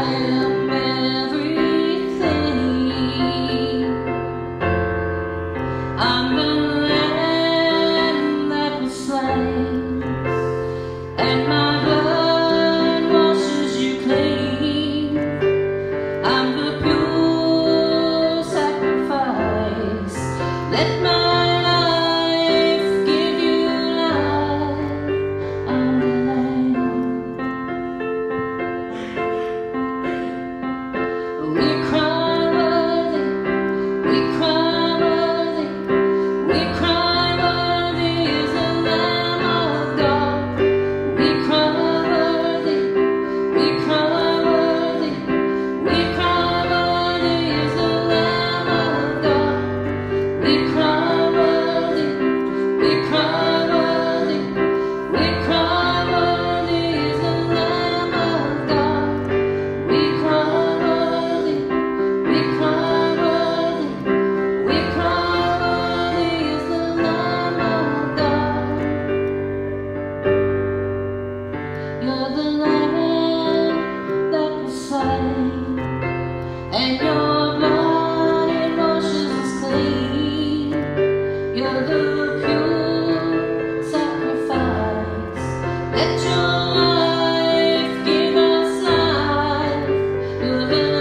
am everything. I'm the lamb that was slain, and my blood washes you clean. I'm the pure sacrifice. Let my life give you life. I'm the lamb. We cry worthy, we cry worthy, we cry worthy is the Lamb of God. We cry worthy, we cry worthy, we cry worthy is the Lamb of God. We cry worthy, we cry worthy, we cry worthy is the Lamb of God. We cry worthy, we cry worthy, we cry worthy is the Lamb of God. You're the Lamb that was slain, and your blood it washes us clean. You're the pure sacrifice. Let your life give us life. You're the